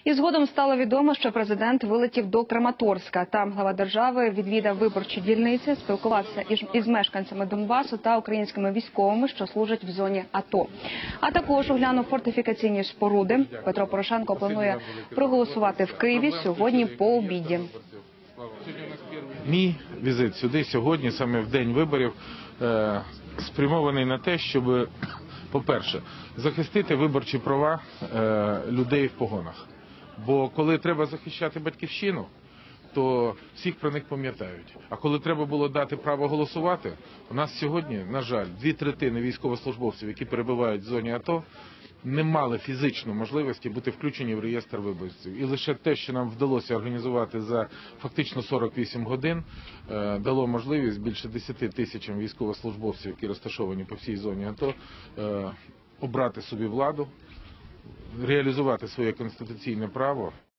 І згодом стало відомо, що президент вилетів до Краматорська. Там глава держави відвідав виборчі дільниці, спілкувався із мешканцями Донбасу та українськими військовими, що служать в зоні АТО. А також оглянув фортифікаційні споруди. Петро Порошенко планує проголосувати в Києві сьогодні по обіді. Мій візит сюди сьогодні, саме в день виборів, спрямований на те, щоб, по-перше, захистити виборчі права людей в погонах. Бо коли треба захищати батьківщину, то всіх про них пам'ятають. А коли треба було дати право голосувати, у нас сьогодні, на жаль, 2/3 військовослужбовців, які перебувають в зоні АТО, не мали фізичної можливості бути включені в реєстр виборців. І лише те, що нам вдалося організувати за фактично 48 годин, дало можливість більше 10 тисячам військовослужбовців, які розташовані по всій зоні АТО, обрати собі владу, реалізувати своє конституційне право.